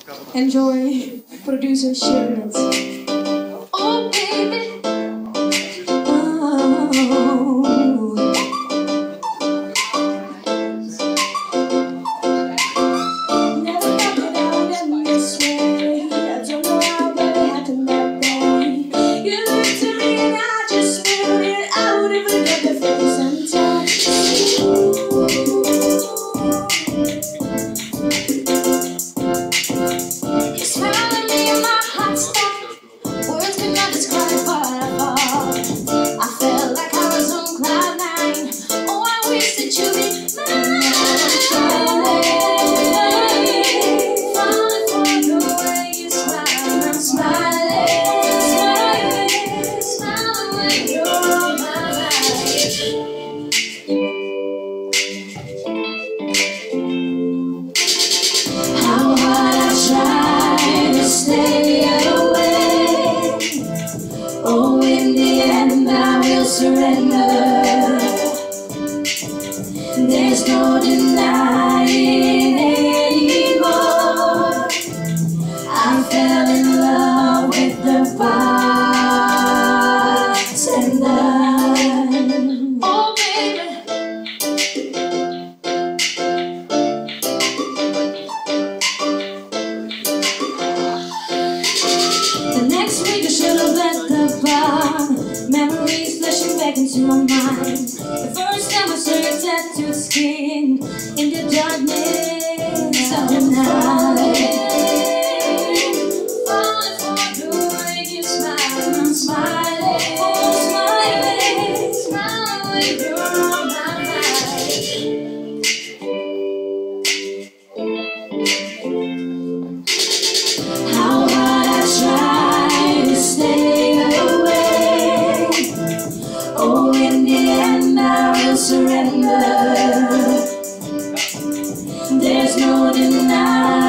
Enjoy producer sharing it. Oh baby. There's no denying anymore. I fell in love with the bartender. Oh baby. The next week I should have let the bar memories flashing back into my mind. The first time I saw your tattooed skin in the darkness of the night. Falling for the way you smile. I'm smiling, oh smiling, smiling when you're on my mind. How hard I try to stay away. Oh, in the end I will surrender. There's no denying.